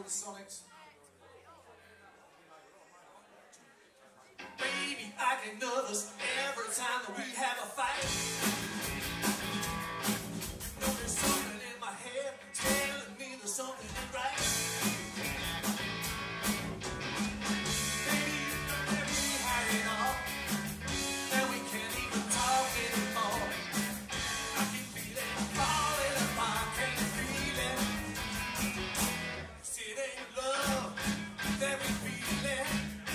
the Sonics. Baby, I get nervous every time that we have a fight. You know there's something in my head telling me there's something ain't right. Baby, you don't let me hide it all, and we can't even talk anymore. I keep feeling falling apart, can you feel it? See, it ain't love that we feel it.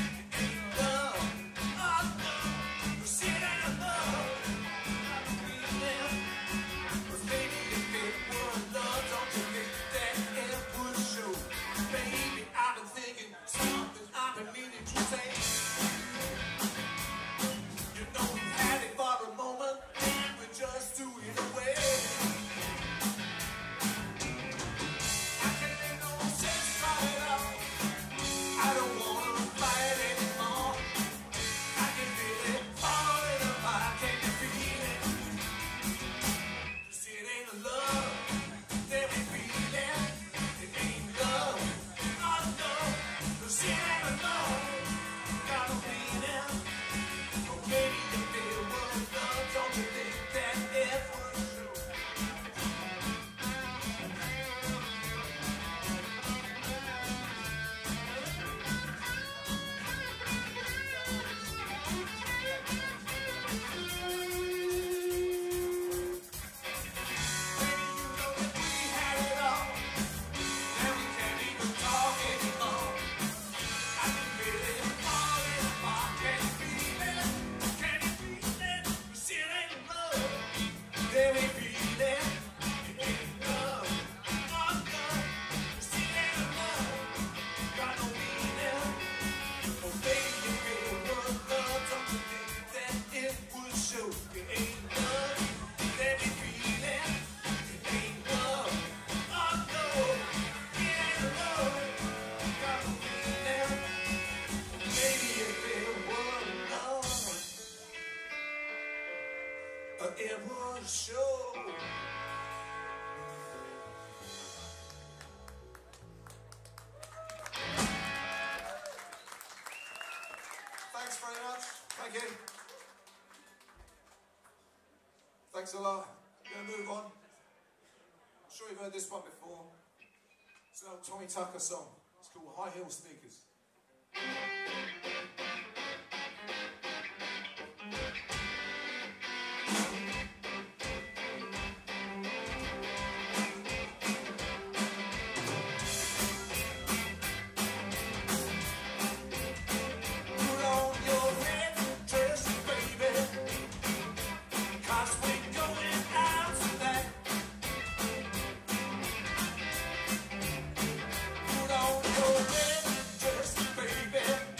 It would show. Thanks very much. Thank you. Thanks a lot. I'm going to move on. I'm sure you've heard this one before. It's an old Tommy Tucker song. It's called High Heel Sneakers. Put on your red dress, baby.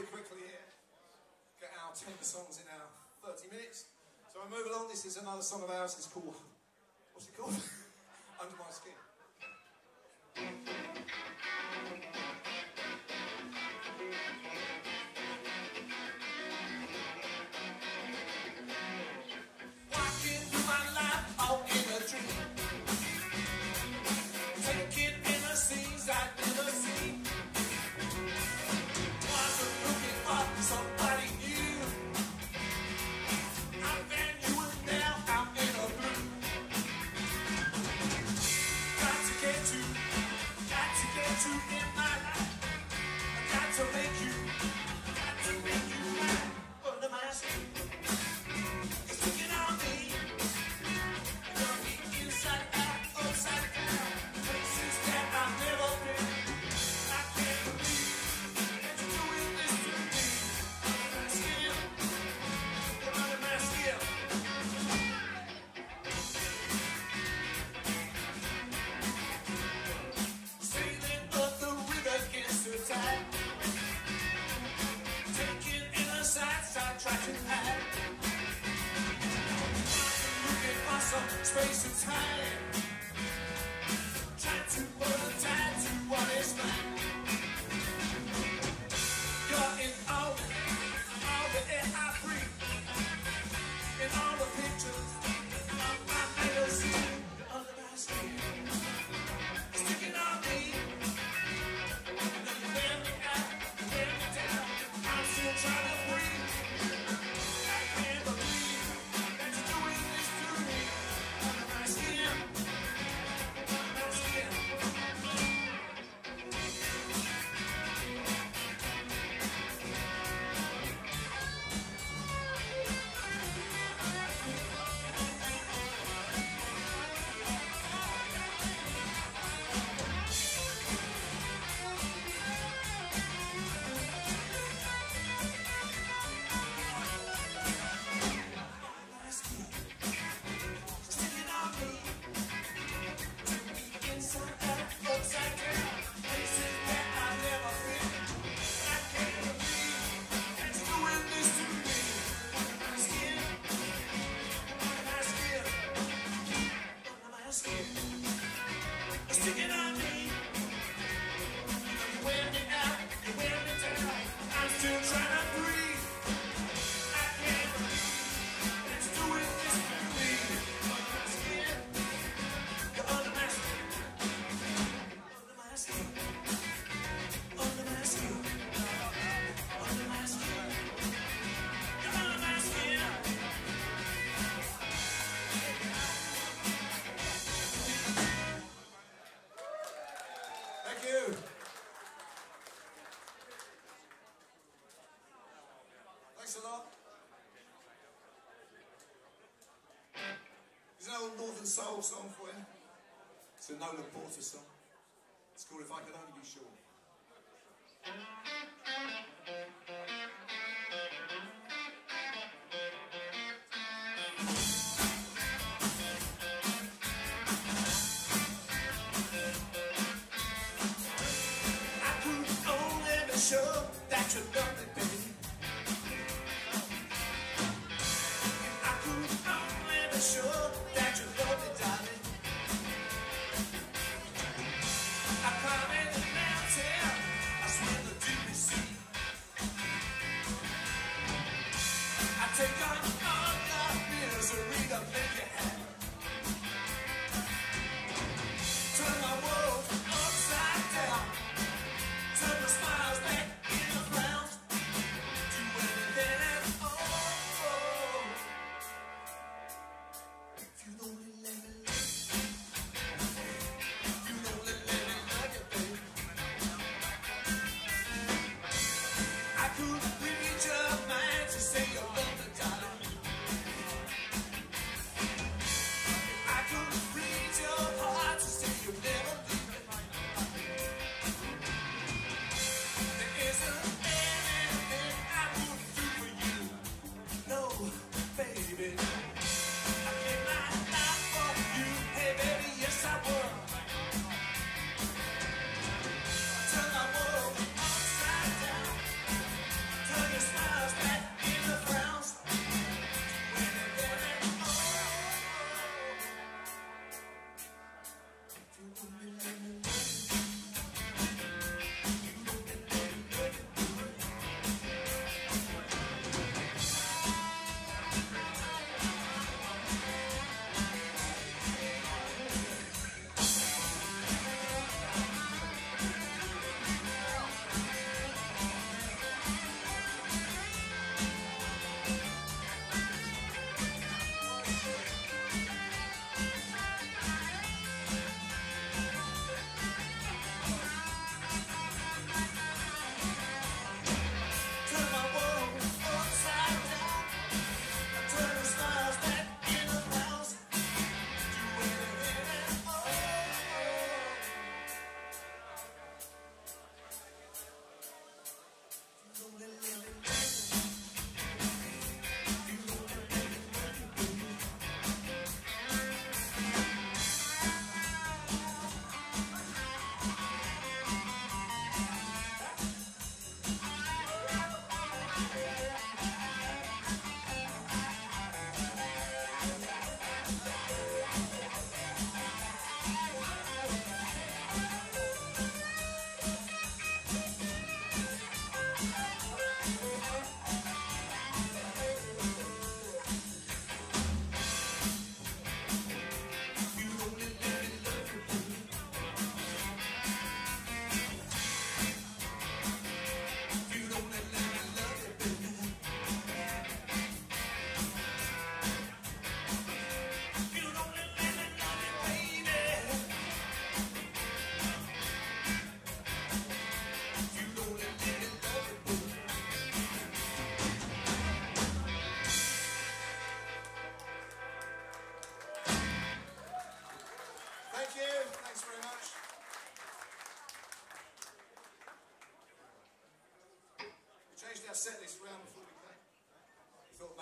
quickly here. Get our 10 songs in our 30 minutes. So I move along. This is another song of ours. It's called, what's it called? Under My Skin. Walking through my life all in a dream. Taking in the scenes I'd never seen. Wasn't looking for somebody new. I found you and now I'm in a blue. Got to get you in my life. I got to make you mine under my skin. It's looking on me. You're me inside out, upside down. Places that I've never been. I can't believe that you're doing this to me. Under my skin. You're under my skin. Sailing up the river against the tide. Taking in the sights I try to hide. Looking for some space and time. Trying to put a time to what is mine. You're in all the air I breathe. In all the pictures of my magazine. Under my skin. Sticking on me. And then you wear me out, you wear me down. I'm still trying to breathe. I can't believe that you're doing this to me. Under my skin. Under my skin. Sticking on me. To be inside out, upside down. Places that I've never been. I can't believe that you're doing this to me. Under my skin. Under my skin. Under my skin. Sticking on me. You wear me out, you wear me down. I'm still trying to breathe. I can't believe that you're doing this to me. Under my skin. You're under my skin. Under my skin. Under my skin. Under my skin. You're under my skin. Thank you. Thanks a lot. There's an old Northern Soul song for you. It's a Nola Porter song. It's called If I Could Only Be Sure. I could only be sure that you love me, baby. I could only be sure that you love me, darling. I climb the mountain, I swim the deepest sea. I take on all the misery to make you happy. Turn my world upside down. Turn the smiles back into frowns. Do anything at all.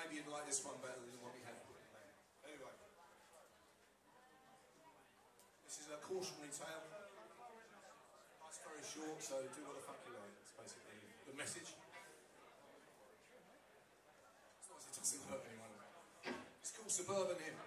maybe you'd like this one better than what we had. Anyway, this is a cautionary tale. It's very short, so do what the fuck you like. It's basically the message. As long as it doesn't hurt anyone. It's called Suburban Hymn.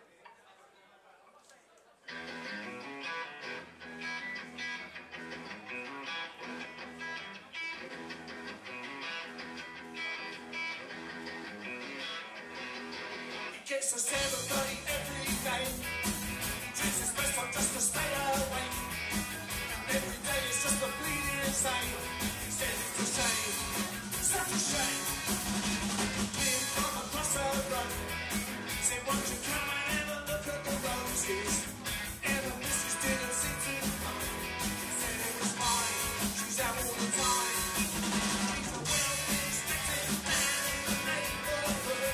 Gets to 7:30 every day. He drinks his best time just to stay awake. And every day is just a bleeding insane. He says it's a shame, such a shame. Came from across the road. Said, won't you come and have a look at the roses? And the missus didn't seem to come. Said it was fine, she's out all the time. She's a well-respected man in the neighborhood.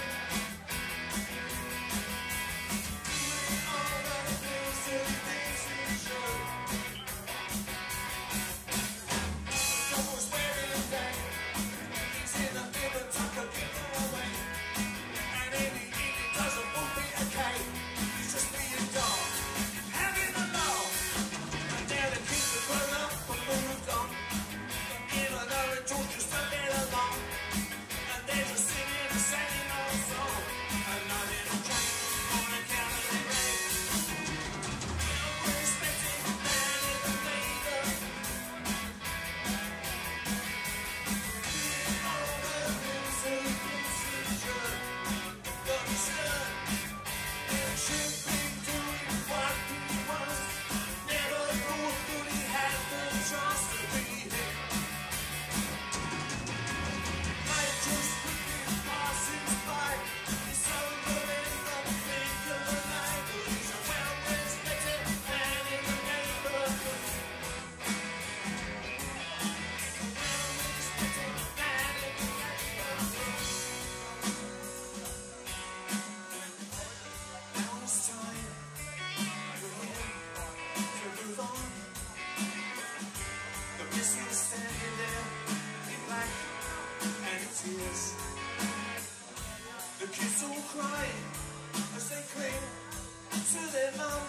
The kids all crying as they cling to their mum,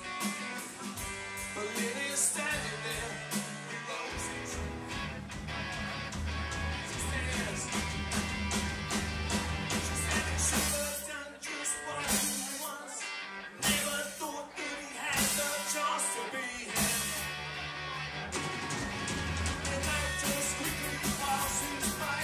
but Lily's standing there with roses. She says, she should have done just what he wants. Never thought that he had the chance to be him. And that just quickly passes by.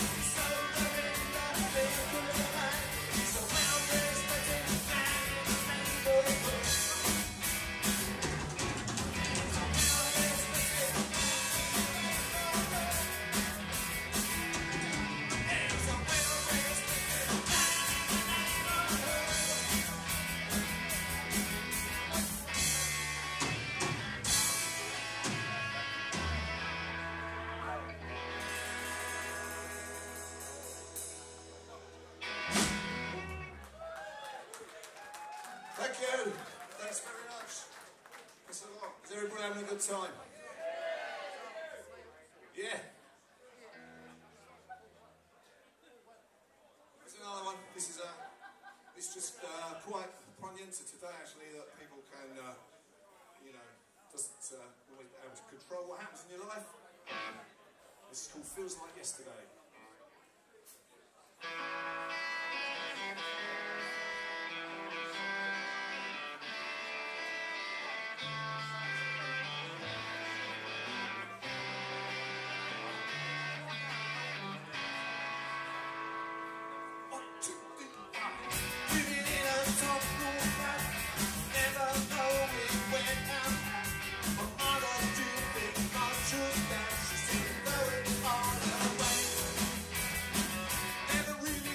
Thank you. Thanks very much. Thanks a lot. Is everybody having a good time? Yeah. There's another one. This is it's just quite poignant to today, actually, that people can, you know, doesn't always be able to control what happens in your life. This is called Feels Like Yesterday. Never really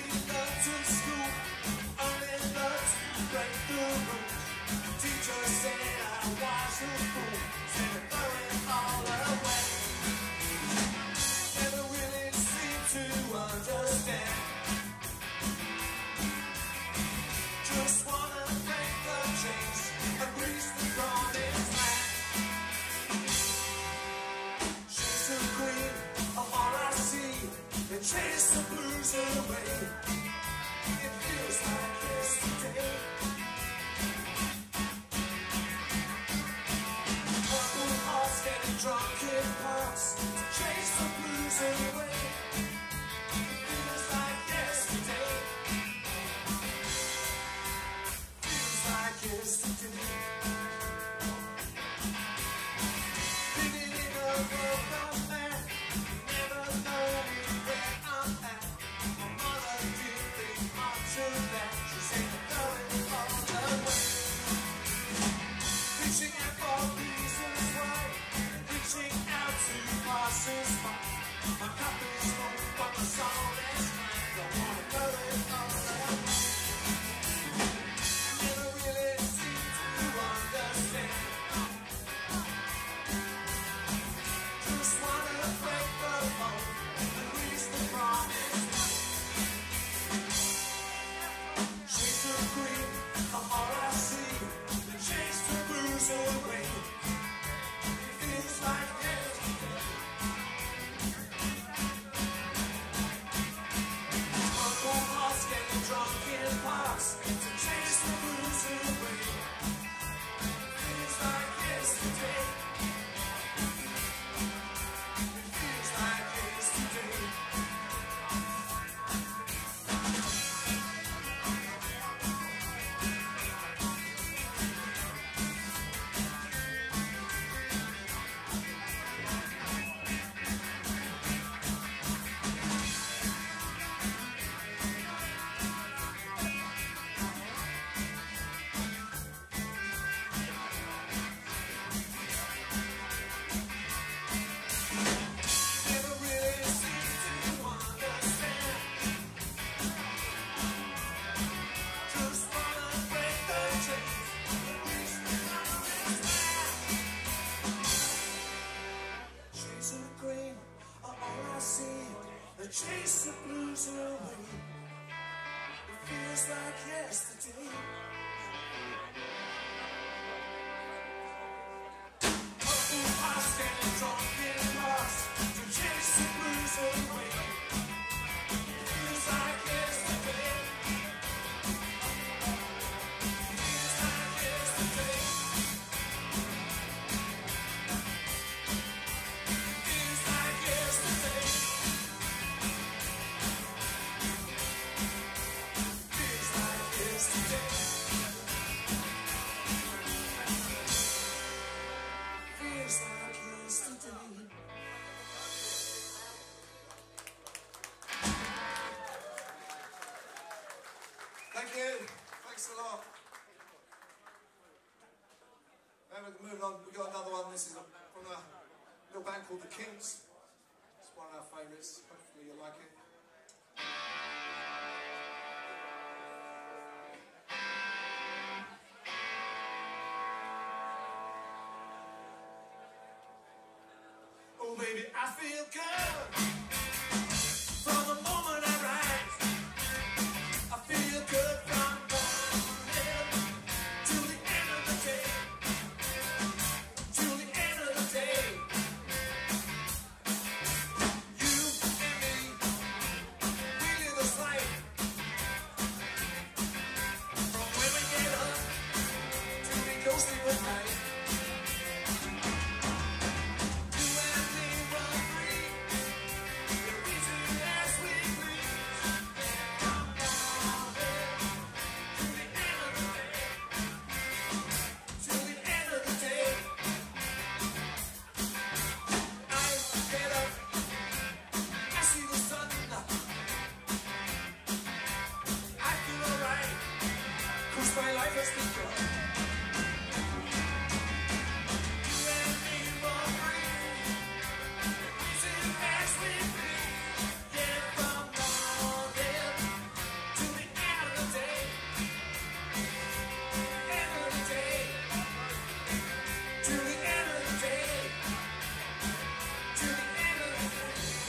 we got another one. This is from a little band called The Kinks. It's one of our favourites. Hopefully you like it. Oh baby, I feel good from the moment I rise. I feel good from morning till the end of the day. Till the end of the day. You and me, we live this life. From when we get up till we go sleep at night. My life has begun. You and me were free, easy as we breathe. Yeah, from morning to the end of the day. End of the day. To the end of the day. To the end of the day.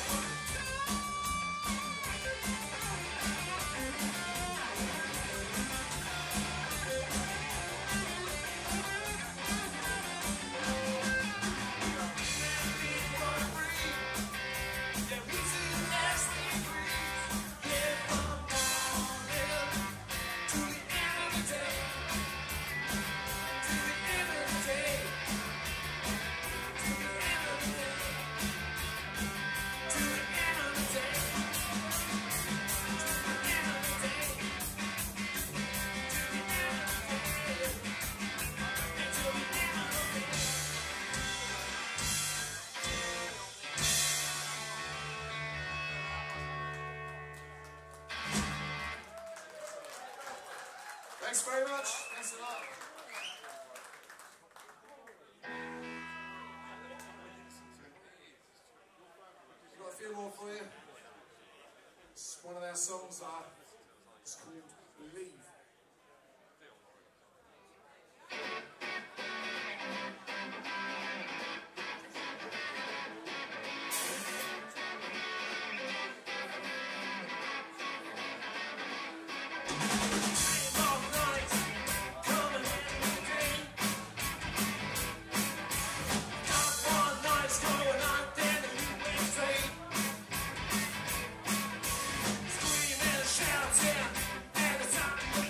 Thanks very much. Thanks a lot. We've got a few more for you. It's one of our songs. It's called Leave. Shouting at the top of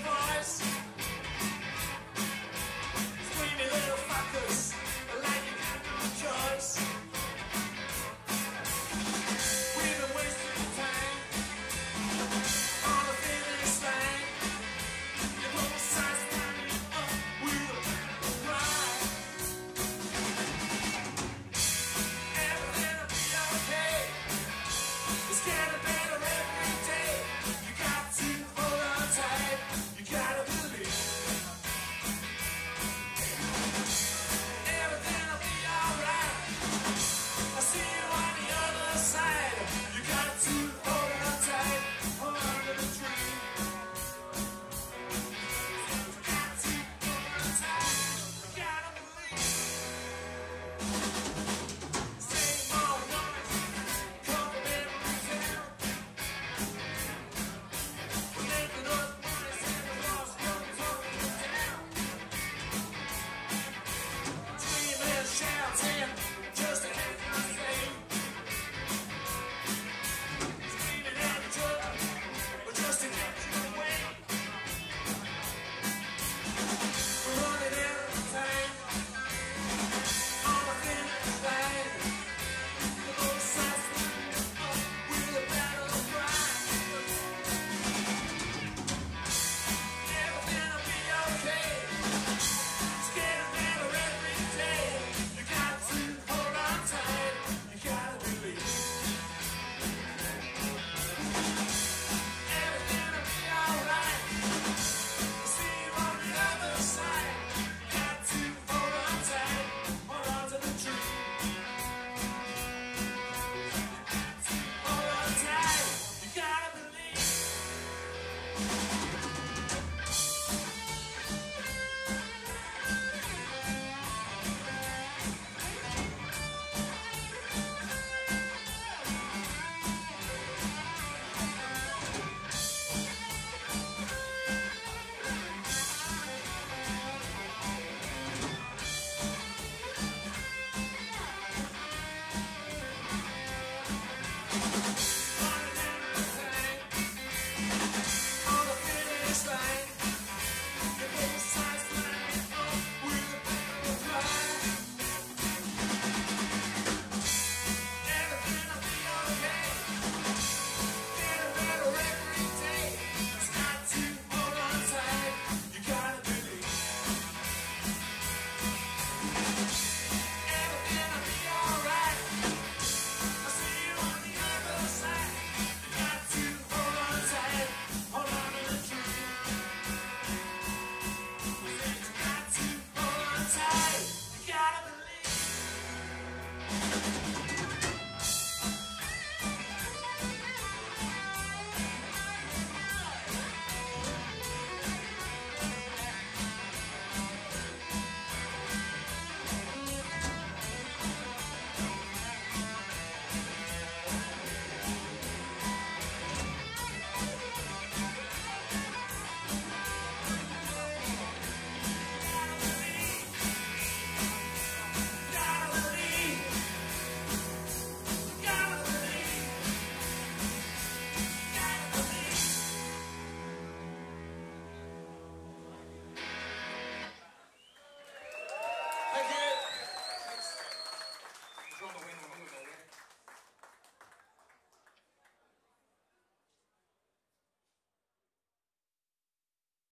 Thank you.